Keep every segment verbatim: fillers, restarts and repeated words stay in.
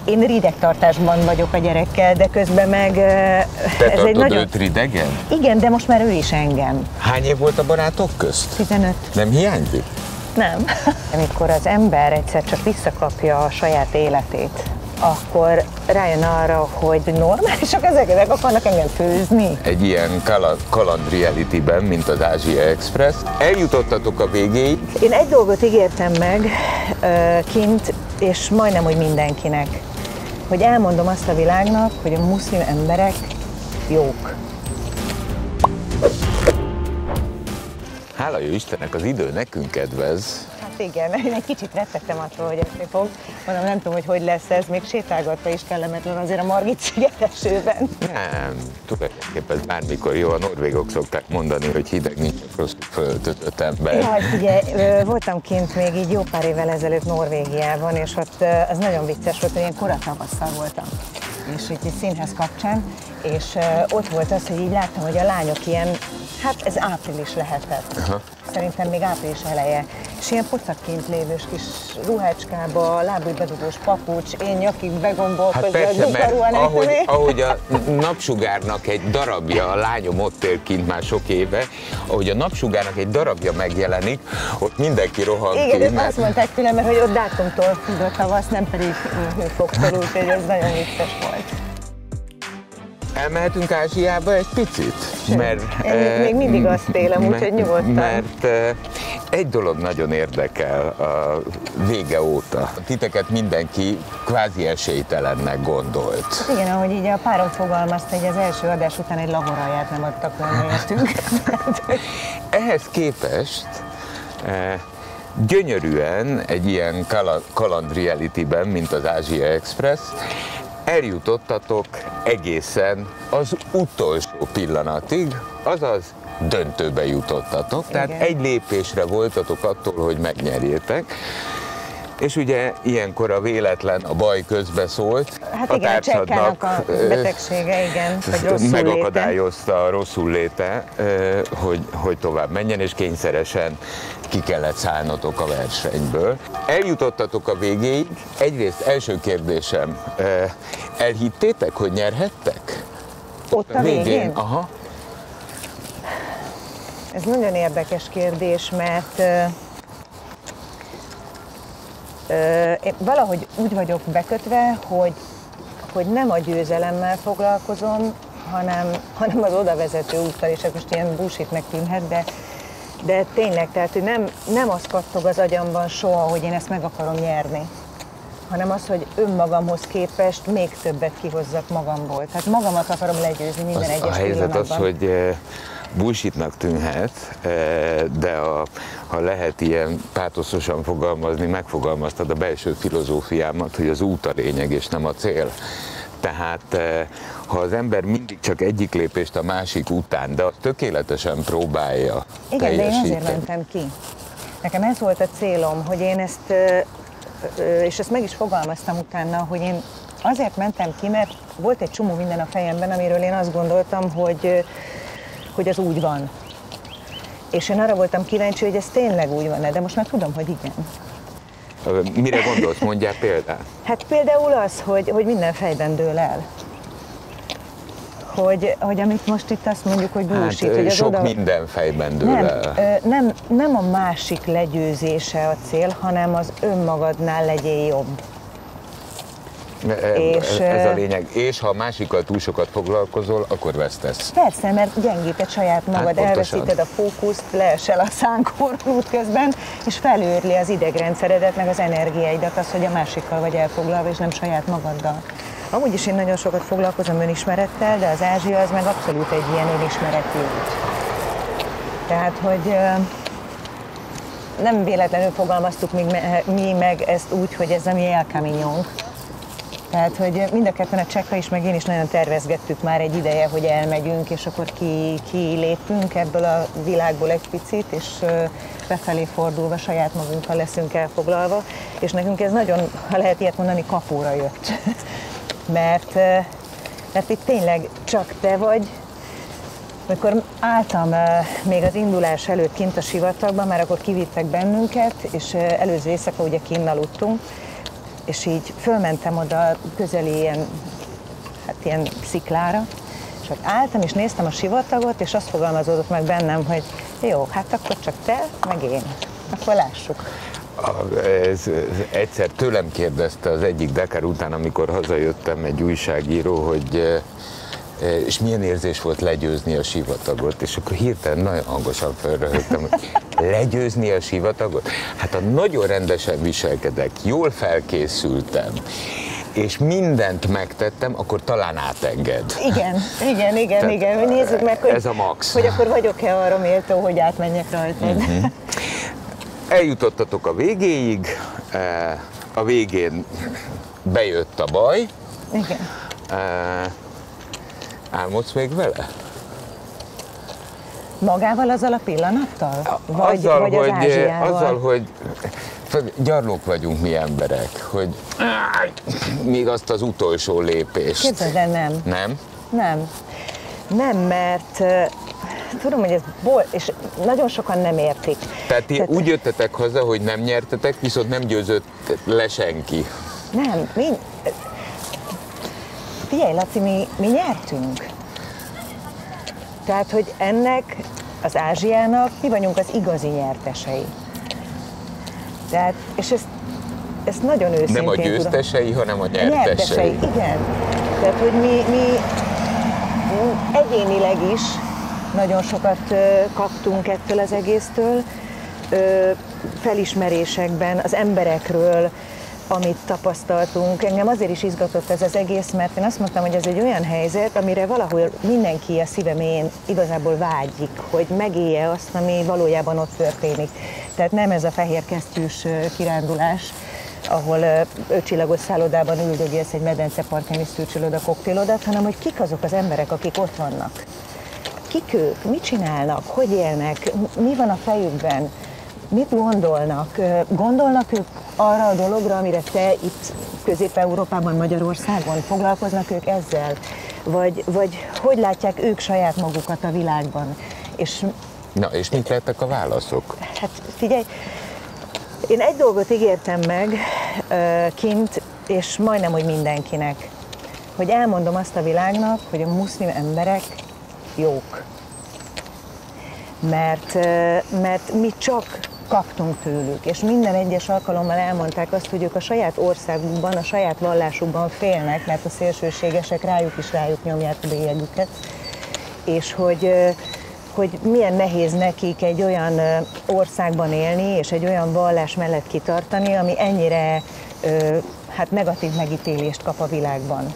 Én ridegtartásban vagyok a gyerekkel, de közben meg Te ez egy nagyon... őt ridegen? Igen, de most már ő is engem. Hány év volt a barátok közt? tizenöt. Nem hiányzik? Nem. Amikor az ember egyszer csak visszakapja a saját életét, akkor rájön arra, hogy normálisak ezek, ezek akarnak engem főzni. Egy ilyen kala, kaland reality-ben, mint az Ázsia Express. Eljutottatok a végéig. Én egy dolgot ígértem meg uh, kint, és majdnem, hogy mindenkinek, hogy elmondom azt a világnak, hogy a muszlim emberek jók. Hála jó Istennek, az idő nekünk kedvez. Hát igen, én egy kicsit rettegtem attól, hogy esni fog. Mondom, nem tudom, hogy hogy lesz ez, még sétálgatva is kellemetlen azért a Margit sziget esőben. Nem, tulajdonképpen ez bármikor jó. A norvégok szokták mondani, hogy hideg nincs, rosszul föltöltött ember. Jaj, ugye, voltam kint még így jó pár évvel ezelőtt Norvégiában, és ott az nagyon vicces volt, hogy én koratavasszal voltam. És így egy színház kapcsán, és ott volt az, hogy így láttam, hogy a lányok ilyen, hát ez április lehetett. Aha. Szerintem még április eleje. És ilyen pocakként lévős kis ruhácskába, lábújbedugós papucs, én nyakig begombolkozva, hát persze, mert ahogy, nélkül. ahogy a napsugárnak egy darabja, a lányom ott él kint már sok éve, ahogy a napsugárnak egy darabja megjelenik, ott mindenki rohan Igen, ki. ezt mert... azt mondták tőlem, mert hogy ott dátumtól tudott tavasz, nem pedig hőfoktól, úgyhogy ez nagyon vicces volt. Elmehetünk Ázsiába egy picit? Sőt, mert, én még mindig azt élem, úgyhogy nyugodtan. Mert egy dolog nagyon érdekel a vége óta. Titeket mindenki kvázi esélytelennek gondolt. Igen, ahogy így a párom fogalmazta, hogy az első adás után egy laboralját nem adtak volna értünk. Ehhez képest gyönyörűen egy ilyen kaland reality-ben, mint az Ázsia Express, eljutottatok egészen az utolsó pillanatig, azaz döntőbe jutottatok. Igen. Tehát egy lépésre voltatok attól, hogy megnyerjétek. És ugye ilyenkor a véletlen, a baj közbeszólt. Hát a igen, a csekkának a betegsége, igen, hogy rosszul megakadályozta a rosszul léte, hogy, hogy tovább menjen, és kényszeresen ki kellett szállnotok a versenyből. Eljutottatok a végéig. Egyrészt első kérdésem, elhittétek, hogy nyerhettek? Ott a végén? végén? Aha. Ez nagyon érdekes kérdés, mert én valahogy úgy vagyok bekötve, hogy, hogy nem a győzelemmel foglalkozom, hanem, hanem az oda vezető úttal, és ez most ilyen bullshitnek tűnhet, de, de tényleg, tehát hogy nem, nem az kattog az agyamban soha, hogy én ezt meg akarom nyerni, hanem az, hogy önmagamhoz képest még többet kihozzak magamból. Tehát magamat akarom legyőzni minden az egyes pillanatban. A helyzet pillanatban. az, hogy bullshitnak tűnhet, de a, ha lehet ilyen pátoszosan fogalmazni, megfogalmaztad a belső filozófiámat, hogy az út a lényeg és nem a cél. Tehát ha az ember mindig csak egyik lépést a másik után, de azt tökéletesen próbálja Igen, teljesíteni. de én azért mentem ki. Nekem ez volt a célom, hogy én ezt, és ezt meg is fogalmaztam utána, hogy én azért mentem ki, mert volt egy csomó minden a fejemben, amiről én azt gondoltam, hogy hogy az úgy van. És én arra voltam kíváncsi, hogy ez tényleg úgy van-e, de most már tudom, hogy igen. Mire gondolsz? Mondjál példát? Hát például az, hogy, hogy minden fejben dől el. Hogy, hogy amit most itt azt mondjuk, hogy bullshit, hát, hogy az sok oda... minden fejben dől nem, el. Nem, nem a másik legyőzése a cél, hanem az önmagadnál legyél jobb. És, ez a lényeg. És ha a másikkal túl sokat foglalkozol, akkor vesztesz. Persze, mert gyengíted saját magad, hát elveszíted a fókuszt, leesel a szánkor útközben, és felőrli az idegrendszeredet, meg az energiáidat, az, hogy a másikkal vagy elfoglalva, és nem saját magaddal. Amúgy is én nagyon sokat foglalkozom önismerettel, de az Ázsia az meg abszolút egy ilyen önismereti út. Tehát, hogy nem véletlenül fogalmaztuk mi meg ezt úgy, hogy ez a mi El Camino-nk. Tehát, hogy mind a ketten, a Csekka is, meg én is nagyon tervezgettük már egy ideje, hogy elmegyünk, és akkor ki, kilépünk ebből a világból egy picit, és befelé fordulva saját magunkkal leszünk elfoglalva, és nekünk ez nagyon, ha lehet ilyet mondani, kapóra jött. mert, mert itt tényleg csak te vagy. Amikor álltam még az indulás előtt kint a sivatagban, már akkor kivittek bennünket, és előző éjszaka ugye kinn aludtunk, és így fölmentem oda közeli ilyen, hát ilyen sziklára, és ott álltam, és néztem a sivatagot, és azt fogalmazódott meg bennem, hogy jó, hát akkor csak te, meg én. Akkor lássuk. Ez, ez egyszer tőlem kérdezte az egyik Dakar után, amikor hazajöttem, egy újságíró, hogy és milyen érzés volt legyőzni a sivatagot, és akkor hirtelen nagyon hangosan felröhögtem, hogy legyőzni a sivatagot? Hát ha nagyon rendesen viselkedek, jól felkészültem, és mindent megtettem, akkor talán átenged. Igen, igen, igen, Tehát igen. Nézzük meg, hogy, ez a max. hogy akkor vagyok-e arra méltó, hogy átmenjek rajtad. Uh-huh. Eljutottatok a végéig, a végén bejött a baj. Igen. Álmodsz még vele? Magával, azzal a pillanattal? Vagy, azzal, vagy hogy, az Ázsiával? Azzal, hogy gyarlók vagyunk mi emberek, hogy még azt az utolsó lépést. Képzeld el, nem. Nem? Nem. Nem, mert tudom, hogy ez bol, és nagyon sokan nem értik. Tehát ti Tehát... úgy jöttetek haza, hogy nem nyertetek, viszont nem győzött le senki. Nem, mi... Figyelj, Laci, mi, mi nyertünk. Tehát, hogy ennek, az Ázsiának mi vagyunk az igazi nyertesei. Tehát, és ezt, ezt nagyon őszintén Nem a győztesei, tudom. hanem a nyertesei. A nyertesei, igen. Tehát, hogy mi, mi egyénileg is nagyon sokat kaptunk ettől az egésztől, felismerésekben, az emberekről, amit tapasztaltunk. Engem azért is izgatott ez az egész, mert én azt mondtam, hogy ez egy olyan helyzet, amire valahol mindenki a szíve mélyén igazából vágyik, hogy megélje azt, ami valójában ott történik. Tehát nem ez a fehér kesztyűs kirándulás, ahol ötcsillagos szállodában üldögélsz egy medenceparton és szürcsölöd a koktélodat, hanem hogy kik azok az emberek, akik ott vannak. Kik ők, mit csinálnak, hogy élnek, mi van a fejükben, mit gondolnak? Gondolnak ők arra a dologra, amire te itt Közép-Európában, Magyarországon foglalkoznak ők ezzel? Vagy, vagy hogy látják ők saját magukat a világban? És, Na, és mit lettek a válaszok? Hát figyelj, én egy dolgot ígértem meg uh, kint, és majdnem, hogy mindenkinek, hogy elmondom azt a világnak, hogy a muszlim emberek jók. Mert, uh, mert mi csak kaptunk tőlük, és minden egyes alkalommal elmondták azt, hogy ők a saját országukban, a saját vallásukban félnek, mert a szélsőségesek rájuk is rájuk nyomják a bélyegüket, és hogy, hogy milyen nehéz nekik egy olyan országban élni, és egy olyan vallás mellett kitartani, ami ennyire hát negatív megítélést kap a világban.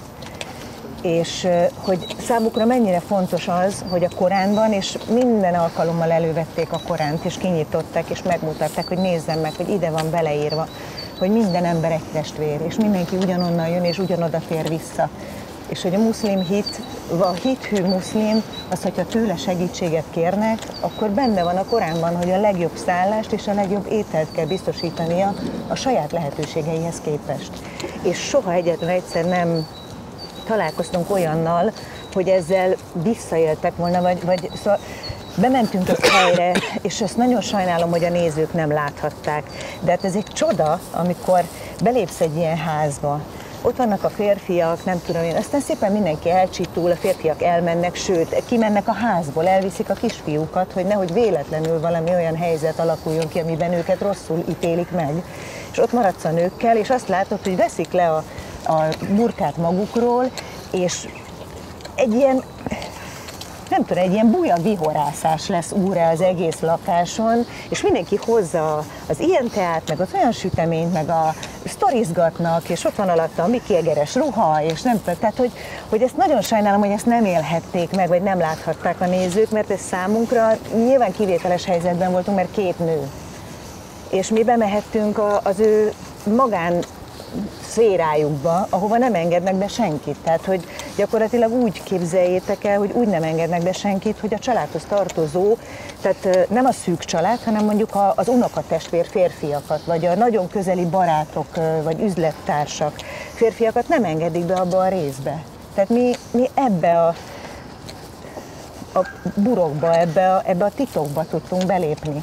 És hogy számukra mennyire fontos az, hogy a Koránban, és minden alkalommal elővették a Koránt, és kinyitották, és megmutatták, hogy nézzem meg, hogy ide van beleírva, hogy minden ember egy testvér, és mindenki ugyanonnan jön, és ugyanoda tér vissza. És hogy a muszlim hit, a hithű muszlim, az, hogyha tőle segítséget kérnek, akkor benne van a Koránban, hogy a legjobb szállást és a legjobb ételt kell biztosítania a saját lehetőségeihez képest. És soha egyetlen egyszer nem találkoztunk olyannal, hogy ezzel visszaéltek volna, vagy, vagy szóval bementünk a helyre, és ezt nagyon sajnálom, hogy a nézők nem láthatták. De hát ez egy csoda, amikor belépsz egy ilyen házba. Ott vannak a férfiak, nem tudom én, aztán szépen mindenki elcsitul, a férfiak elmennek, sőt, kimennek a házból, elviszik a kisfiúkat, hogy nehogy véletlenül valami olyan helyzet alakuljon ki, amiben őket rosszul ítélik meg. És ott maradsz a nőkkel, és azt látod, hogy veszik le a a burkát magukról, és egy ilyen, nem tudom, egy ilyen buja vihorászás lesz úrrá az egész lakáson, és mindenki hozza az ilyen teát, meg az olyan süteményt, meg a sztorizgatnak, és ott van alatta a Mickey Egeres ruha, és nem tudom, tehát hogy, hogy ezt nagyon sajnálom, hogy ezt nem élhették meg, vagy nem láthatták a nézők, mert ez számunkra nyilván kivételes helyzetben voltunk, mert két nő. És mi bemehettünk az ő magán szférájukba, ahova nem engednek be senkit. Tehát, hogy gyakorlatilag úgy képzeljétek el, hogy úgy nem engednek be senkit, hogy a családhoz tartozó, tehát nem a szűk család, hanem mondjuk az unokatestvér férfiakat, vagy a nagyon közeli barátok, vagy üzlettársak férfiakat nem engedik be abba a részbe. Tehát mi, mi ebbe a, a burokba, ebbe a, ebbe a titokba tudtunk belépni.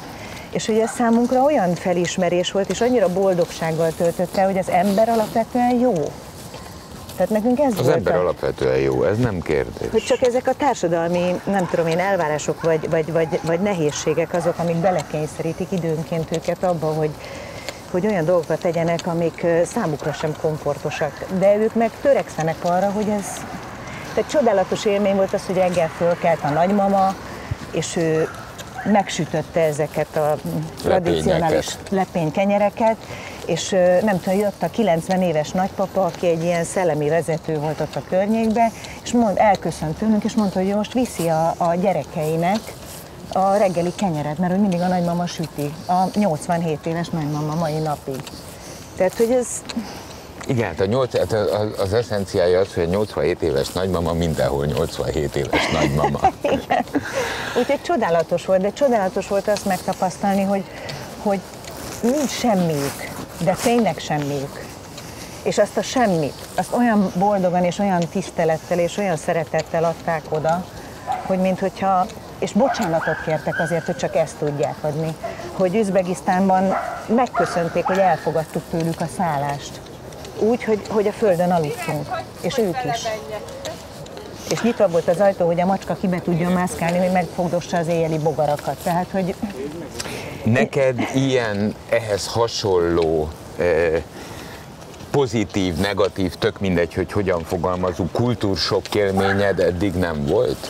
És hogy ez számunkra olyan felismerés volt, és annyira boldogsággal töltötte, hogy az ember alapvetően jó. Tehát nekünk ez Az volt ember a... alapvetően jó, ez nem kérdés. Hogy csak ezek a társadalmi, nem tudom én, elvárások vagy, vagy, vagy, vagy nehézségek azok, amik belekényszerítik időnként őket abba, hogy, hogy olyan dolgokat tegyenek, amik számukra sem komfortosak. De ők meg törekszenek arra, hogy ez... Tehát csodálatos élmény volt az, hogy reggel fölkelt a nagymama, és ő megsütötte ezeket a tradicionális lepénykenyereket, és nem tudom, jött a kilencven éves nagypapa, aki egy ilyen szellemi vezető volt ott a környékben, és mond, elköszönt tőlünk, és mondta, hogy most viszi a, a gyerekeinek a reggeli kenyeret, mert hogy mindig a nagymama süti, a nyolcvanhét éves nagymama mai napig. Tehát, hogy ez... Igen, hát a nyolc, hát az eszenciája az, hogy a nyolcvanhét éves nagymama mindenhol nyolcvanhét éves nagymama. Igen. Úgyhogy csodálatos volt, de csodálatos volt azt megtapasztalni, hogy, hogy nincs semmiük, de tényleg semmiük. És azt a semmit, azt olyan boldogan és olyan tisztelettel és olyan szeretettel adták oda, hogy minthogyha, és bocsánatot kértek azért, hogy csak ezt tudják adni, hogy Üzbegisztánban megköszönték, hogy elfogadtuk tőlük a szállást. Úgy, hogy, hogy a földön aludtunk, és ők is. És nyitva volt az ajtó, hogy a macska ki be tudjon mászkálni, hogy megfogdossa az éjjeli bogarakat. Tehát, hogy... Neked ilyen, ehhez hasonló, eh, pozitív, negatív, tök mindegy, hogy hogyan fogalmazunk, kultúrsokk élményed eddig nem volt?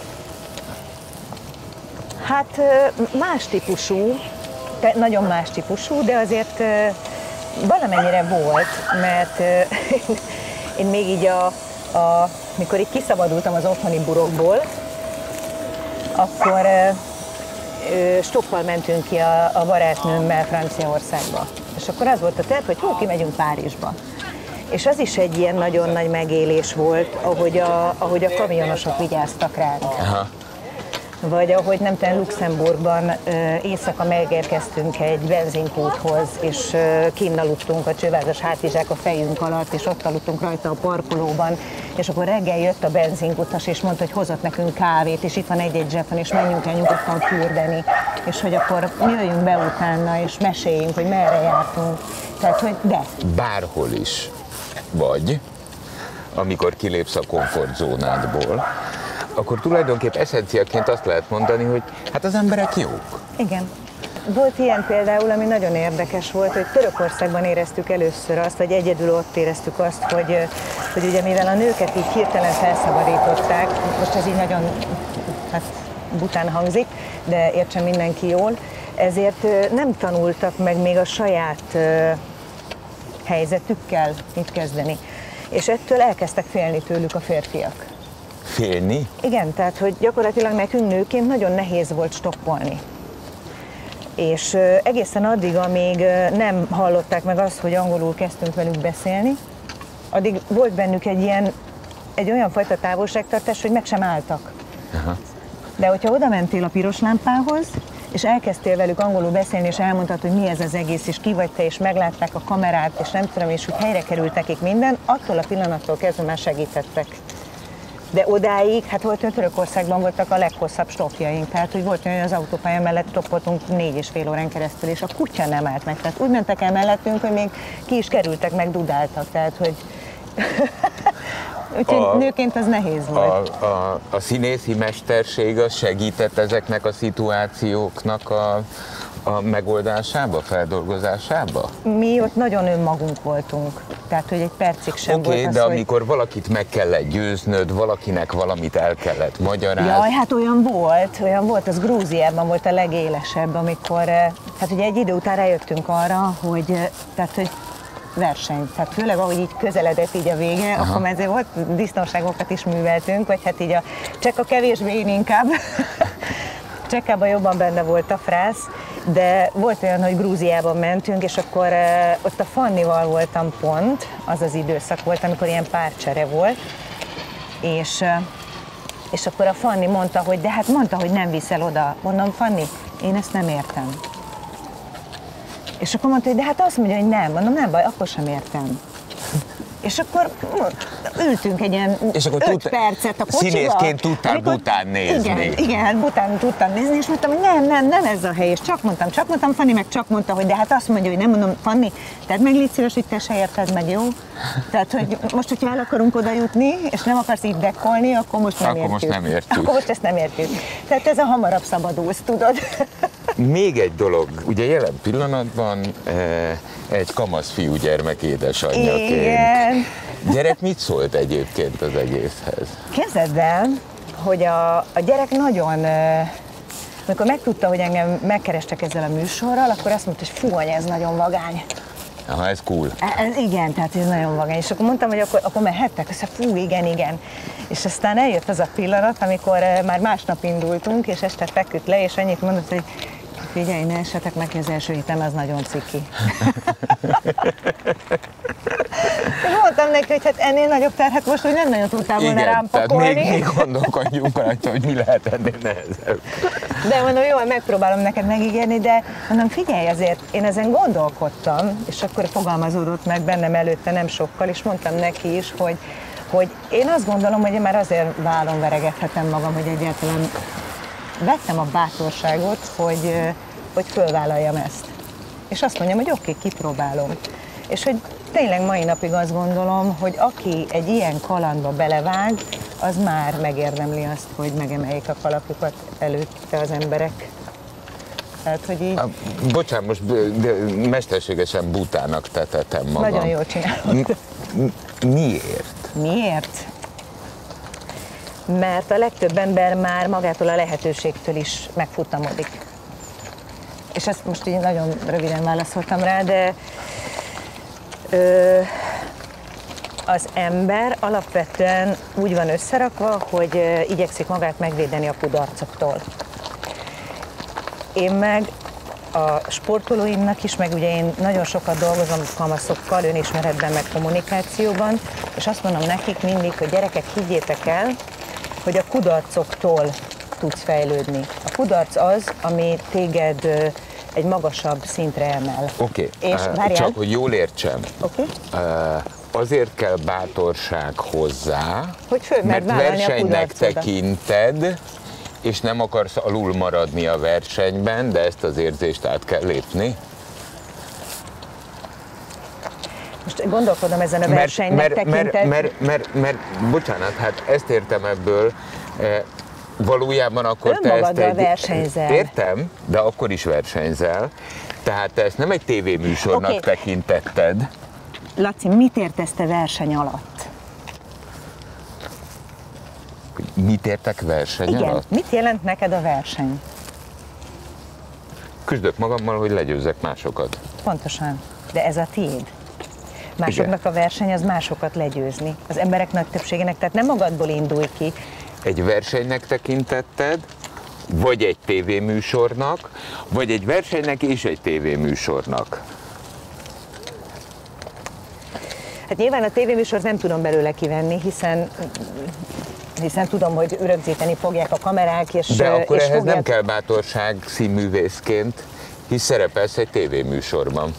Hát más típusú, nagyon más típusú, de azért valamennyire volt, mert én még így a, a, mikor így kiszabadultam az otthoni burokból, akkor stoppal mentünk ki a, a barátnőmmel Franciaországba. És akkor az volt a terv, hogy hú, kimegyünk Párizsba. És az is egy ilyen nagyon nagy megélés volt, ahogy a, ahogy a kamionosok vigyáztak ránk. Aha. Vagy ahogy nem tudom, Luxemburgban éjszaka megérkeztünk egy benzinkúthoz, és kinn aludtunk a csővázas hátizsák a fejünk alatt, és ott aludtunk rajta a parkolóban, és akkor reggel jött a benzinkutas, és mondta, hogy hozott nekünk kávét, és itt van egy-egy zsebben, és menjünk el nyugodtan fürdeni, és hogy akkor mi jöjjünk be utána, és meséljünk, hogy merre jártunk. Tehát, hogy de. Bárhol is vagy, amikor kilépsz a komfortzónádból, akkor tulajdonképp eszenciaként azt lehet mondani, hogy hát az emberek jók. Igen. Volt ilyen például, ami nagyon érdekes volt, hogy Törökországban éreztük először azt, vagy egyedül ott éreztük azt, hogy, hogy ugye mivel a nőket így hirtelen felszabadították, most ez így nagyon hát, bután hangzik, de értsen mindenki jól, ezért nem tanultak meg még a saját helyzetükkel mit kezdeni. És ettől elkezdtek félni tőlük a férfiak. Félni? Igen, tehát hogy gyakorlatilag nekünk nőként nagyon nehéz volt stoppolni. És egészen addig, amíg nem hallották meg azt, hogy angolul kezdtünk velük beszélni, addig volt bennük egy ilyen, egy olyan fajta távolságtartás, hogy meg sem álltak. Aha. De hogyha oda mentél a piros lámpához, és elkezdtél velük angolul beszélni, és elmondtad, hogy mi ez az egész, és ki vagy te, és meglátták a kamerát, és nem tudom, és hogy helyre került nekik minden, attól a pillanattól kezdve már segítettek. De odáig, hát volt, hogy Törökországban voltak a leghosszabb stoppjaink, tehát hogy volt olyan, hogy az autópálya mellett stoppoltunk négy és fél órán keresztül, és a kutya nem állt meg. Tehát úgy mentek el mellettünk, hogy még ki is kerültek, meg dudáltak, tehát hogy... Úgyhogy a, nőként az nehéz volt. A, a, a színészi mesterség az segített ezeknek a szituációknak a, a megoldásába, feldolgozásába? Mi ott nagyon önmagunk voltunk, tehát hogy egy percig sem okay, volt az, de hogy... amikor valakit meg kellett győznöd, valakinek valamit el kellett magyarázni. Jaj, hát olyan volt, olyan volt, az Grúziában volt a legélesebb, amikor, hát ugye egy idő után rájöttünk arra, hogy, tehát, hogy verseny. Tehát főleg ahogy így közeledett így a vége, aha, akkor ezért volt disznóságokat is műveltünk, vagy hát így a csekka kevésbé, én inkább. Csekkában jobban benne volt a frász, de volt olyan, hogy Grúziában mentünk, és akkor uh, ott a Fannival voltam pont, az az időszak volt, amikor ilyen párcsere volt, és, uh, és akkor a Fanni mondta, hogy de hát mondta, hogy nem viszel oda. Mondom, Fanni, én ezt nem értem. És akkor mondta, hogy de hát azt mondja, hogy nem. Mondom, nem baj, akkor sem értem. És akkor ültünk egy ilyen és akkor öt tud, percet a kocsiba. Színészként tudtál amikor, Bhután nézni. Igen, igen, hát Bhután tudtam nézni, és mondtam, hogy nem, nem, nem ez a hely, és csak mondtam, csak mondtam, Fanni meg csak mondta, hogy de hát azt mondja, hogy nem mondom, Fanni, tehát meg légy szíves, hogy te se érted meg, jó? Tehát, hogy most, hogyha el akarunk oda jutni, és nem akarsz itt dekkolni, akkor most nem akkor értjük. Most nem értjük. Akkor most ezt nem értjük. Tehát ez a hamarabb szabadulsz, tudod? Még egy dolog, ugye jelen pillanatban egy kamasz fiúgyermek édesanyjaként. Igen. Gyerek mit szólt egyébként az egészhez? Képzeld el, hogy a, a gyerek nagyon, amikor megtudta, hogy engem megkerestek ezzel a műsorral, akkor azt mondta, hogy fú, anya, ez nagyon vagány. Aha, ez cool. Ez, igen, tehát ez nagyon vagány. És akkor mondtam, hogy akkor, akkor mehettek, azt mondta, fú, igen, igen. És aztán eljött az a pillanat, amikor már másnap indultunk, és este feküdt le, és annyit mondott, hogy figyelj, ne esetek neki, az első hétem, az nagyon ciki. Mondtam neki, hogy hát ennél nagyobb terhet most, hogy nem nagyon tudtál volna rám pakolni. Igen, tehát még, még gondolkodjunk rajta, hogy mi lehet ennél nehezebb. De mondom, jó, megpróbálom neked megígérni, de mondom, figyelj, azért én ezen gondolkodtam, és akkor fogalmazódott meg bennem előtte nem sokkal, és mondtam neki is, hogy, hogy én azt gondolom, hogy én már azért vállon veregethetem magam, hogy egyáltalán vettem a bátorságot, hogy, hogy fölvállaljam ezt. És azt mondjam, hogy oké, okay, kipróbálom. És hogy tényleg mai napig azt gondolom, hogy aki egy ilyen kalandba belevág, az már megérdemli azt, hogy megemeljék a kalapjukat előtte az emberek. Tehát, hogy így... Bocsánat, most mesterségesen Bhutának tetetem magam. Nagyon jól csinálod. Miért? Miért? Mert a legtöbb ember már magától a lehetőségtől is megfutamodik. És ezt most így nagyon röviden válaszoltam rá, de ö, az ember alapvetően úgy van összerakva, hogy ö, igyekszik magát megvédeni a kudarcoktól. Én meg a sportolóimnak is, meg ugye én nagyon sokat dolgozom kamaszokkal, önismeretben, meg kommunikációban, és azt mondom nekik mindig, hogy gyerekek, higgyétek el, hogy a kudarcoktól tudsz fejlődni. A kudarc az, ami téged egy magasabb szintre emel. Oké, okay. uh, csak hogy jól értsem. Okay. Uh, azért kell bátorság hozzá, hogy föl, mert, mert versenynek tekinted, és nem akarsz alul maradni a versenyben, de ezt az érzést át kell lépni. Most gondolkodom ezen a versenynek mert, tekinted. Mert, mert, mert, mert, bocsánat, hát ezt értem ebből, e, valójában akkor te ezt egy... versenyzel. Értem, de akkor is versenyzel. Tehát te ezt nem egy tévéműsornak okay. tekintetted. Laci, mit értesz te verseny alatt? Mit értek verseny Igen. alatt? Mit jelent neked a verseny? Küzdök magammal, hogy legyőzzek másokat. Pontosan. De ez a tiéd. Másoknak igen. a verseny az másokat legyőzni. Az emberek nagy többségének, tehát nem magadból indulj ki. Egy versenynek tekintetted, vagy egy tévéműsornak, vagy egy versenynek és egy tévéműsornak? Hát nyilván a tévéműsort nem tudom belőle kivenni, hiszen hiszen tudom, hogy rögzíteni fogják a kamerák, és de akkor és ehhez fogják... nem kell bátorság színművészként, hisz szerepelsz egy tévéműsorban.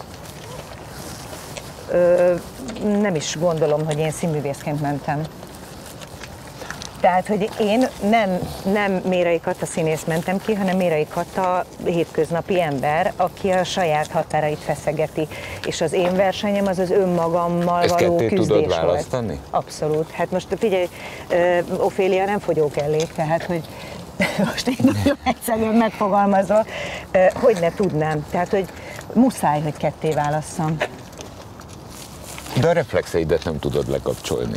Ö, nem is gondolom, hogy én színművészként mentem. Tehát, hogy én nem, nem Mérai Kata színész mentem ki, hanem Mérai Kata hétköznapi ember, aki a saját határait feszegeti. És az én versenyem az az önmagammal ezt való küzdés tudod volt. választani? Abszolút. Hát most figyelj, Ofélia nem fogyókellék, tehát, hogy most én nagyon egyszerűen megfogalmazva, hogy ne tudnám. Tehát, hogy muszáj, hogy ketté válasszam. De a reflexeidet nem tudod lekapcsolni.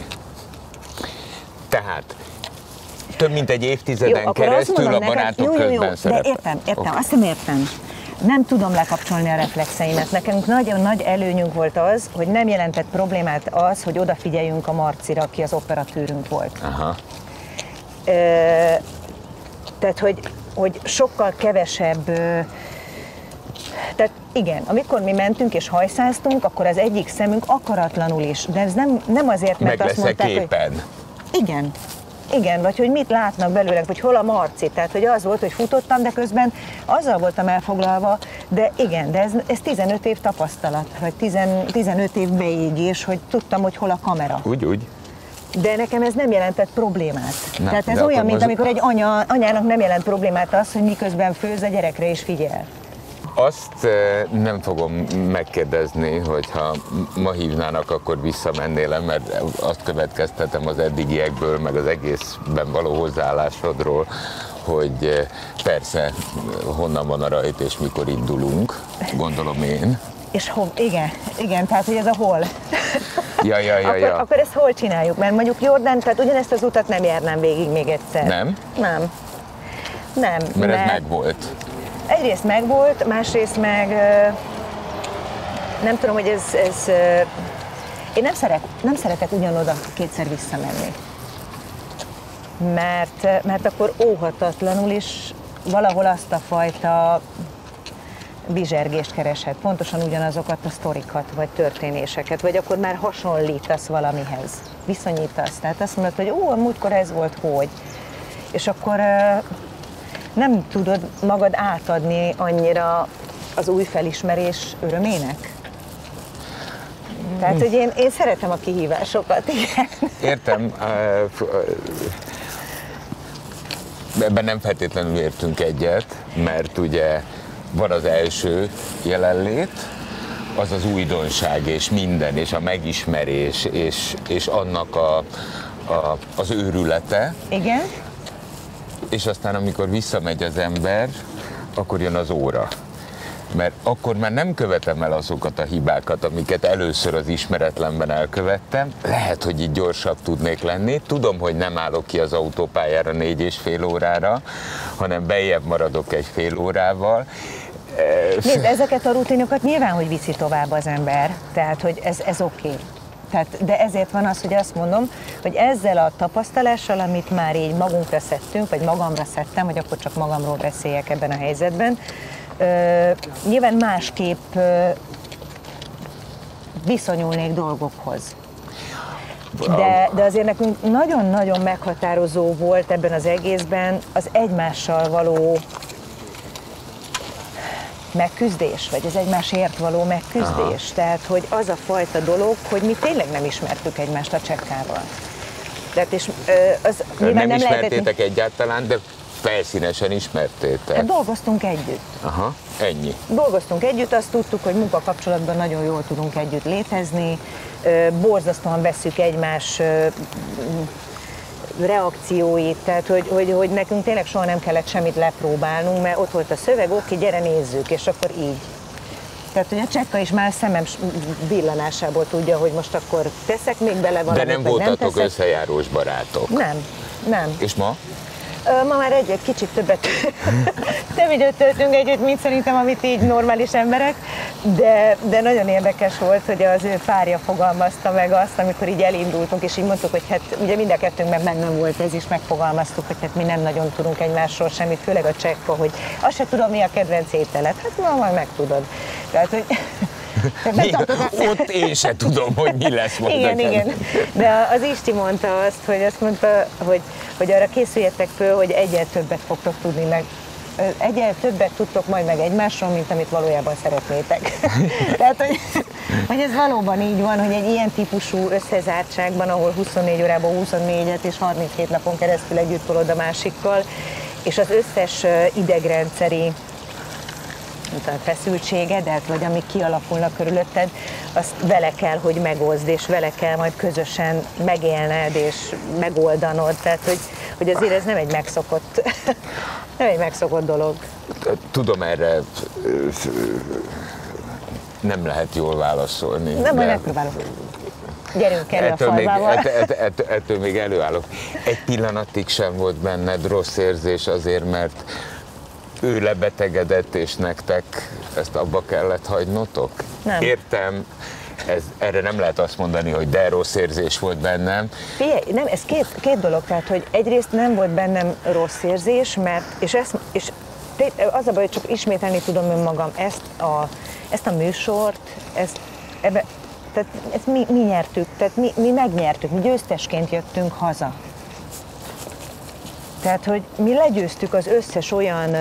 Tehát több mint egy évtizeden jó, keresztül a barátok neked, jó, jó, közben szerepel. De értem, értem, okay. Azt nem értem. Nem tudom lekapcsolni a reflexeimet. Nekünk nagyon nagy előnyünk volt az, hogy nem jelentett problémát az, hogy odafigyeljünk a Marcira, aki az operatőrünk volt. Aha. Ö, tehát, hogy, hogy sokkal kevesebb... Ö, tehát igen, amikor mi mentünk és hajszáztunk, akkor az egyik szemünk akaratlanul is, de ez nem, nem azért, mert meg azt mondták, képen. hogy... Igen. Igen, vagy hogy mit látnak belőle, hogy hol a Marci. Tehát, hogy az volt, hogy futottam, de közben azzal voltam elfoglalva, de igen, de ez, ez tizenöt év tapasztalat, vagy tizenöt év beégés, hogy tudtam, hogy hol a kamera. Úgy, úgy. De nekem ez nem jelentett problémát. Na, Tehát ez olyan, mint most... amikor egy anya, anyának nem jelent problémát az, hogy miközben főz, a gyerekre is figyel. Azt nem fogom megkérdezni, hogyha ma hívnának, akkor visszamennél, mert azt következtetem az eddigiekből, meg az egészben való hozzáállásodról, hogy persze, honnan van a rajt és mikor indulunk, gondolom én. És hol, igen, igen, tehát hogy ez a hol. Ja, ja, ja, akkor, ja. akkor ezt hol csináljuk? Mert mondjuk Jordán, tehát ugyanezt az utat nem járnám végig még egyszer. Nem? Nem. Nem. Mert, mert ez megvolt. Egyrészt megvolt, másrészt meg nem tudom, hogy ez, ez én nem, szeret, nem szeretek ugyanoda kétszer visszamenni. Mert, mert akkor óhatatlanul is valahol azt a fajta bizsergést kereshet, pontosan ugyanazokat a sztorikat, vagy történéseket, vagy akkor már hasonlítasz valamihez, viszonyítasz. Tehát azt mondod, hogy ó, a múltkor ez volt, hogy. És akkor nem tudod magad átadni annyira az új felismerés örömének? Tehát, hogy én, én szeretem a kihívásokat, igen. Értem. Ebben nem feltétlenül értünk egyet, mert ugye van az első jelenlét, az az újdonság és minden, és a megismerés, és, és annak a, a, az őrülete. Igen. És aztán, amikor visszamegy az ember, akkor jön az óra. Mert akkor már nem követem el azokat a hibákat, amiket először az ismeretlenben elkövettem. Lehet, hogy itt gyorsabb tudnék lenni. Tudom, hogy nem állok ki az autópályára négy és fél órára, hanem bejjebb maradok egy fél órával. Nézd, ezeket a rutinokat nyilván, hogy viszi tovább az ember, tehát, hogy ez, ez oké. Okay. Tehát, de ezért van az, hogy azt mondom, hogy ezzel a tapasztalással, amit már így magunkra szedtünk, vagy magamra szedtem, vagy akkor csak magamról beszéljek ebben a helyzetben, ö, nyilván másképp ö, viszonyulnék dolgokhoz. De, de azért nekünk nagyon-nagyon meghatározó volt ebben az egészben az egymással való megküzdés, vagy az egymásért való megküzdés. Aha. Tehát, hogy az a fajta dolog, hogy mi tényleg nem ismertük egymást a csekkával. Tehát, és az nem, nem ismertétek lehetett... egyáltalán, de felszínesen ismertétek. Hát dolgoztunk együtt. Aha, ennyi. Dolgoztunk együtt, azt tudtuk, hogy munkakapcsolatban nagyon jól tudunk együtt létezni, borzasztóan vesszük egymás reakcióit, tehát hogy, hogy, hogy nekünk tényleg soha nem kellett semmit lepróbálnunk, mert ott volt a szöveg, oké, gyere nézzük, és akkor így. Tehát, hogy a csekka is már szemem villanásából tudja, hogy most akkor teszek még bele valamit, de nem voltatok nem összejárós barátok? Nem, nem. És ma? Ma már egy, egy kicsit többet, több időt töltünk együtt, mint szerintem, amit így normális emberek, de, de nagyon érdekes volt, hogy az ő párja fogalmazta meg azt, amikor így elindultunk, és így mondtuk, hogy hát ugye mind a kettőnkben bennem volt ez is, megfogalmaztuk, hogy hát mi nem nagyon tudunk egymásról semmit, főleg a csekka, hogy azt se tudom, mi a kedvenc ételed, hát ma majd megtudod. Tehát, hogy... Mi, ott én se tudom, hogy mi lesz majd. Igen, igen. De az Isti mondta azt, hogy azt mondta, hogy, hogy arra készüljetek föl, hogy egyel többet fogtok tudni meg. Egyel többet tudtok majd meg egymásról, mint amit valójában szeretnétek. Tehát, hogy, hogy ez valóban így van, hogy egy ilyen típusú összezártságban, ahol huszonnégy órában huszonnégyet és harminchét napon keresztül együtt tolod a másikkal, és az összes idegrendszeri a feszültségedet, vagy amik kialakulnak körülötted, azt vele kell, hogy megoszd, és vele kell majd közösen megélned, és megoldanod. Tehát, hogy, hogy azért ez nem egy megszokott, nem egy megszokott dolog. Tudom, erre nem lehet jól válaszolni. Nem, majd megpróbálok. Gyerünk elő ettől a falvával. Még, ett, ett, ett, ettől még előállok. Egy pillanatig sem volt benned rossz érzés azért, mert ő lebetegedett, és nektek ezt abba kellett hagynotok? Nem. Értem, ez, erre nem lehet azt mondani, hogy de rossz érzés volt bennem. Figyelj, nem, ez két, két dolog, tehát, hogy egyrészt nem volt bennem rossz érzés, mert, és, ezt, és az a baj, hogy csak ismételni tudom önmagam, ezt a, ezt a műsort, ezt, ebbe, tehát ezt mi, mi nyertük, tehát mi, mi megnyertük, mi győztesként jöttünk haza. Tehát, hogy mi legyőztük az összes olyan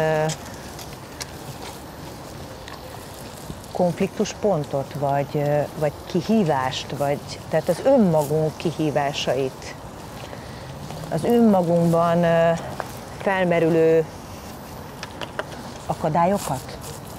konfliktuspontot, vagy, vagy kihívást, vagy, tehát az önmagunk kihívásait, az önmagunkban felmerülő akadályokat,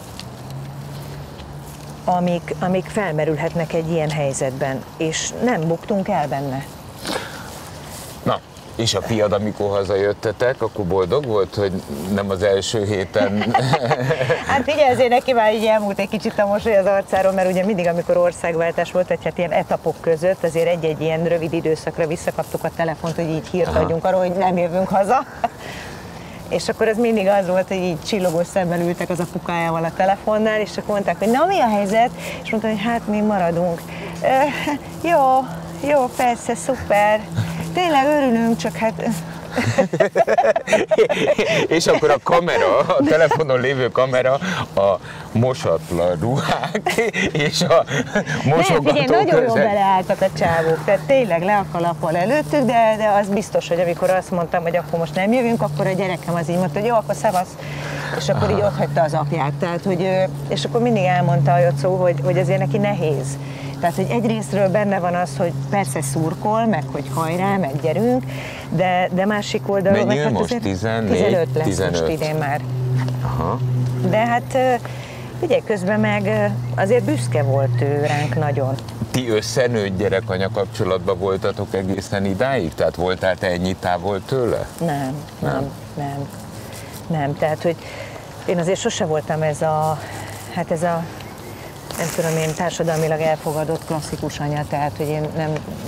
amik, amik felmerülhetnek egy ilyen helyzetben, és nem buktunk el benne. Na, és a fiad, amikor hazajöttetek, akkor boldog volt, hogy nem az első héten? Hát figyelj, azért neki már így elmúlt egy kicsit a mosoly az arcáról, mert ugye mindig, amikor országváltás volt, vagy hát ilyen etapok között, azért egy-egy ilyen rövid időszakra visszakaptuk a telefont, hogy így hírt adjunk arról, hogy nem jövünk haza. És akkor ez mindig az volt, hogy így csillogó szemmel ültek az apukájával a telefonnál, és akkor mondták, hogy na mi a helyzet? És mondta, hogy hát mi maradunk. E, jó, jó, persze, szuper. Tényleg örülünk, csak hát... És akkor a kamera, a telefonon lévő kamera, a mosatlan ruhák és a mosogató nem, figyelj, nagyon jól beleálltak a csávók, tehát tényleg le a kalappal előttük, de, de az biztos, hogy amikor azt mondtam, hogy akkor most nem jövünk, akkor a gyerekem az így mondta, hogy jó, akkor szevasz, és akkor Aha. így ott hagyta az apját, tehát, hogy, és akkor mindig elmondta a Jocó, hogy, hogy azért neki nehéz. Tehát, hogy egyrésztről benne van az, hogy persze szurkol, meg hogy hajrá, meg gyerünk, de, de másik oldalról... Mennyi hát most? tizennégy? tizenöt lesz tizenöt. most idén már. Aha. De hát ugye közben meg azért büszke volt ő ránk nagyon. Ti összenőtt gyerek-anya kapcsolatban voltatok egészen idáig? Tehát voltál te ennyi távol tőle? Nem, nem, nem, nem. Nem, tehát, hogy én azért sose voltam ez a, hát ez a, nem tudom én, társadalmilag elfogadott klasszikus anya, tehát, hogy én nem,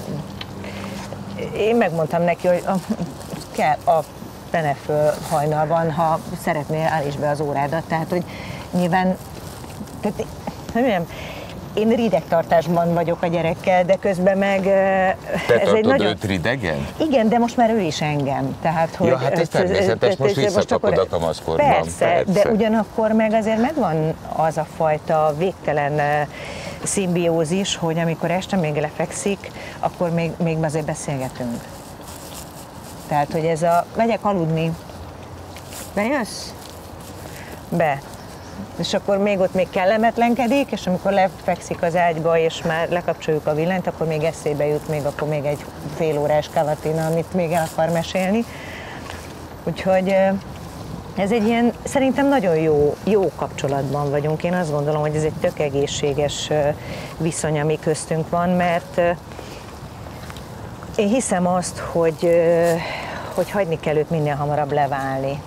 én megmondtam neki, hogy a, kell a tene föl hajnalban, ha szeretnél, állítsd be az órádat, tehát, hogy nyilván, tehát, hogy mondjam, én ridegtartásban vagyok a gyerekkel, de közben meg... Te ez egy nagyon... őt ridegen? Igen, de most már ő is engem. Tehát, hogy ja, hát ez természetes, ez, most visszakapod a kamaszkorban. Persze, persze, de ugyanakkor meg azért megvan az a fajta végtelen szimbiózis, hogy amikor este még lefekszik, akkor még, még azért beszélgetünk. Tehát, hogy ez a... Megyek aludni. Bejössz? Be. És akkor még ott még kellemetlenkedik, és amikor lefekszik az ágyba, és már lekapcsoljuk a villanyt, akkor még eszébe jut még, akkor még egy fél órás kavatina, amit még el akar mesélni. Úgyhogy ez egy ilyen, szerintem nagyon jó, jó kapcsolatban vagyunk. Én azt gondolom, hogy ez egy tök egészséges viszony, ami köztünk van, mert én hiszem azt, hogy, hogy hagyni kell őt minél hamarabb leválni.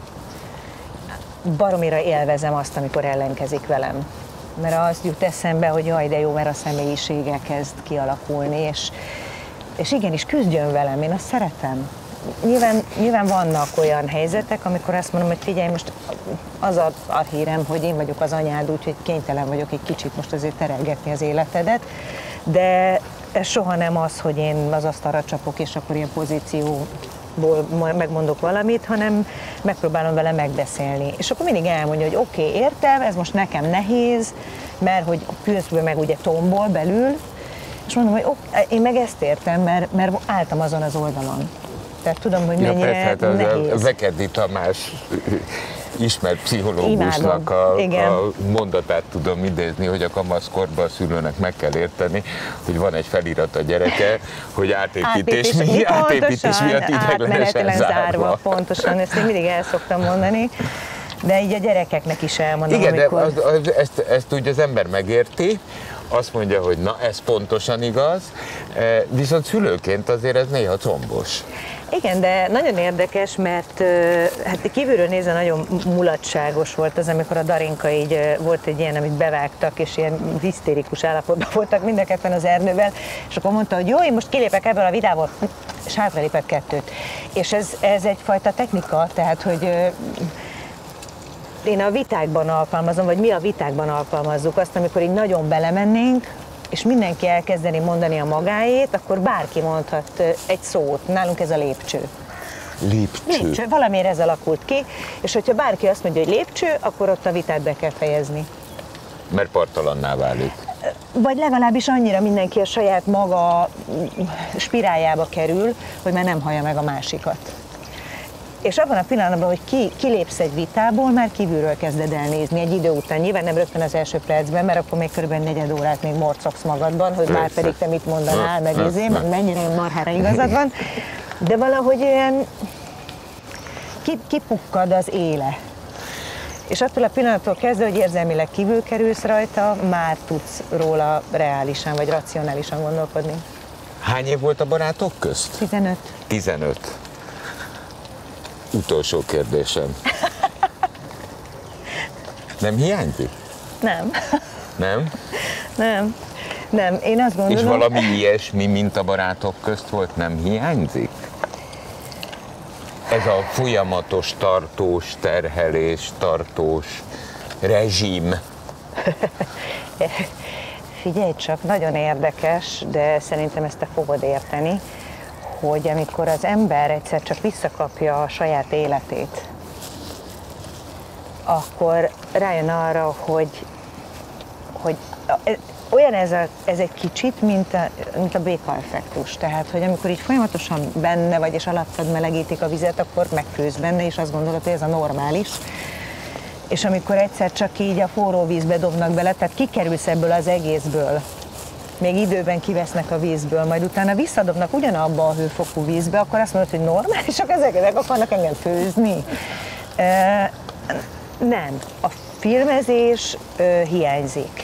Baromira élvezem azt, amikor ellenkezik velem. Mert az jut eszembe, hogy jaj, de jó, mert a személyisége kezd kialakulni, és, és igenis küzdjön velem, én azt szeretem. Nyilván, nyilván vannak olyan helyzetek, amikor azt mondom, hogy figyelj, most az a, a hírem, hogy én vagyok az anyád, úgyhogy kénytelen vagyok egy kicsit most azért terelgetni az életedet, de ez soha nem az, hogy én az asztalra csapok, és akkor ilyen pozíció megmondok valamit, hanem megpróbálom vele megbeszélni. És akkor mindig elmondja, hogy oké, okay, értem, ez most nekem nehéz, mert hogy közben meg ugye tombol belül, és mondom, hogy okay, én meg ezt értem, mert, mert álltam azon az oldalon. Tehát tudom, hogy mennyire ja, persze, hát nehéz. A Vekeddi Tamás ismert pszichológusnak a, a mondatát tudom idézni, hogy a kamaszkorban a szülőnek meg kell érteni, hogy van egy felirat a gyereke, hogy átépítés, átépítés, mi, átépítés miatt ideiglenesen zárva. zárva. Pontosan, ezt én mindig el szoktam mondani, de így a gyerekeknek is elmondom. Igen, amikor... de az, az, ezt, ezt úgy az ember megérti, azt mondja, hogy na, ez pontosan igaz, viszont szülőként azért ez néha combos. Igen, de nagyon érdekes, mert hát kívülről nézve nagyon mulatságos volt az, amikor a Darinka így volt egy ilyen, amit bevágtak, és ilyen hisztérikus állapotban voltak mind a ketten az erdőben, és akkor mondta, hogy jó, én most kilépek ebből a vidából, és hátralépett kettőt. És ez, ez egyfajta technika, tehát, hogy én a vitákban alkalmazom, vagy mi a vitákban alkalmazzuk azt, amikor így nagyon belemennénk, és mindenki elkezdeni mondani a magáét, akkor bárki mondhat egy szót. Nálunk ez a lépcső. Lépcső. Lépcső. Valamiért ez alakult ki, és hogyha bárki azt mondja, hogy lépcső, akkor ott a vitát be kell fejezni. Mert parttalanná válik. Vagy legalábbis annyira mindenki a saját maga spiráljába kerül, hogy már nem hallja meg a másikat. és abban a pillanatban, hogy ki, kilépsz egy vitából, már kívülről kezded el nézni egy idő után. Nyilván nem rögtön az első percben, mert akkor még körülbelül negyed órát még morcogsz magadban, hogy már pedig te mit mondanál, meg izé, meg mennyire marhára igazad van. De valahogy olyan kipukkad az éle. És attól a pillanattól kezdve, hogy érzelmileg kívül kerülsz rajta, már tudsz róla reálisan vagy racionálisan gondolkodni. Hány év volt a barátok közt? tizenöt. tizenöt. Utolsó kérdésem. Nem hiányzik? Nem. Nem? Nem. Nem. Én azt gondolom... És valami ilyesmi, mint a barátok közt volt, nem hiányzik? Ez a folyamatos, tartós terhelés, tartós rezsim. Figyelj csak, nagyon érdekes, de szerintem ezt te fogod érteni, hogy amikor az ember egyszer csak visszakapja a saját életét, akkor rájön arra, hogy, hogy olyan ez, a, ez egy kicsit, mint a, mint a béka-effektus. Tehát, hogy amikor így folyamatosan benne vagy, és alattad melegítik a vizet, akkor megfőz benne, és azt gondolod, hogy ez a normális. És amikor egyszer csak így a forró vízbe dobnak bele, tehát kikerülsz ebből az egészből, még időben kivesznek a vízből, majd utána visszadobnak ugyanabba a hőfokú vízbe, akkor azt mondod, hogy normálisak ezek, ezek akarnak engem főzni. E, nem. A filmezés ö, hiányzik.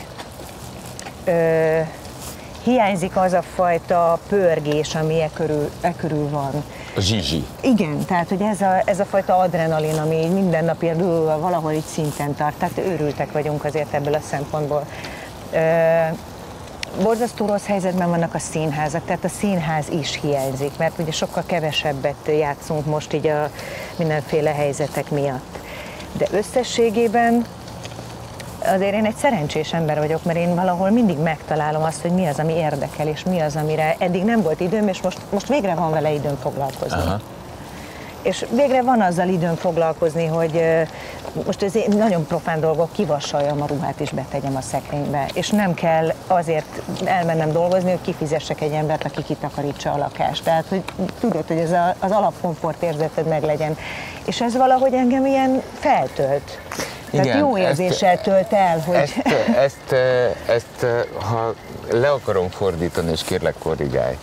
Ö, hiányzik az a fajta pörgés, ami e körül, e körül van. A zsizsi. Igen, tehát hogy ez a, ez a fajta adrenalin, ami így minden nap valahol így szinten tart, tehát őrültek vagyunk azért ebből a szempontból. Ö, borzasztó rossz helyzetben vannak a színházak, tehát a színház is hiányzik, mert ugye sokkal kevesebbet játszunk most így a mindenféle helyzetek miatt. De összességében azért én egy szerencsés ember vagyok, mert én valahol mindig megtalálom azt, hogy mi az, ami érdekel, és mi az, amire eddig nem volt időm, és most, most végre van vele időm foglalkozni. Aha. És végre van azzal időm foglalkozni, hogy most ez nagyon profán dolgok, kivasaljam a ruhát és betegyem a szekrénybe. És nem kell azért elmennem dolgozni, hogy kifizessek egy embert, aki kitakarítsa a lakást. Tehát, hogy tudod, hogy ez a, az alapkomfort érzeted meglegyen. És ez valahogy engem ilyen feltölt. Tehát igen, jó érzéssel ezt, tölt el, hogy... Ezt, ezt, ezt, ha le akarom fordítani, és kérlek korrigálj,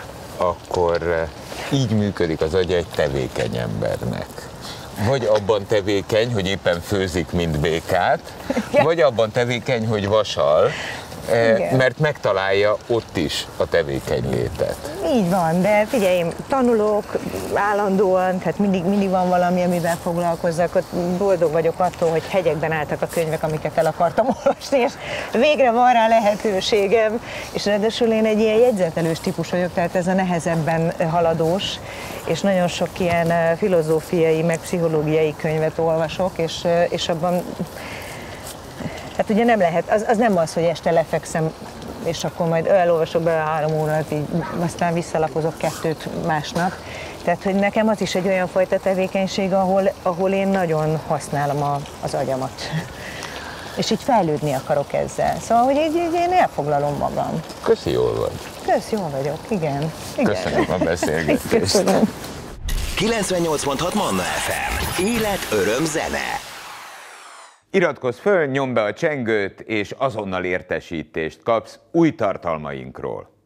akkor így működik az agya egy tevékeny embernek. Vagy abban tevékeny, hogy éppen főzik, mint békát, igen. Vagy abban tevékeny, hogy vasal, igen. Mert megtalálja ott is a tevékeny létet. Így van, de figyelj, én tanulok állandóan, tehát mindig, mindig van valami, amivel foglalkozzak. Ott boldog vagyok attól, hogy hegyekben álltak a könyvek, amiket el akartam olvasni, és végre van rá lehetőségem. És ráadásul én egy ilyen jegyzetelős típus vagyok, tehát ez a nehezebben haladós, és nagyon sok ilyen filozófiai, meg pszichológiai könyvet olvasok, és, és abban hát ugye nem lehet, az, az nem az, hogy este lefekszem, és akkor majd elolvasok bele három órát, így aztán visszalapozok kettőt másnap. Tehát, hogy nekem az is egy olyan fajta tevékenység, ahol, ahol én nagyon használom a, az agyamat. És így fejlődni akarok ezzel. Szóval, hogy így, így én elfoglalom magam. Köszi, jól vagy. Köszi, jól vagyok, igen. igen. Köszönöm a beszélgetést. Köszönöm. kilencvennyolc pont hat Manna ef em. Élet, öröm, zene. Iratkozz föl, nyomd be a csengőt, és azonnal értesítést kapsz új tartalmainkról.